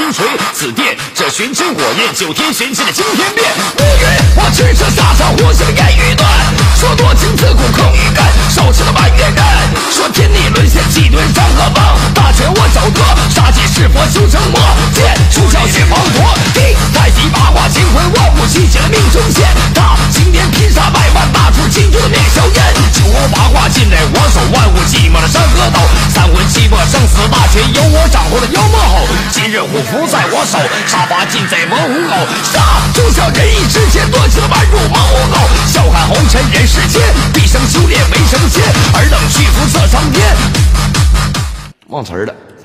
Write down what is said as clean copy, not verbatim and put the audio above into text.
金锤，此电这玄真火焰，9天玄气的惊天变。乌云我驰骋沙场，呼吸了烟雨断，说多情自古空余干，手持了满月刃，说天地沦陷，气遁山河崩，大权我手得，杀气是佛修成魔，剑出鞘血滂沱，地太极八卦乾坤万物齐起了命中线，大青天劈杀百万，大出金钟的灭硝烟，九欧八卦尽在我手，万物寂寞的山河斗，三魂七魄生死大权由我掌握的妖魔吼，今日虎符在我手，杀伐尽在猛虎口，杀就像人意之间夺起了万入猛虎口，笑看红尘人世间，毕生修炼为神仙，尔等去福色苍天。忘词儿了。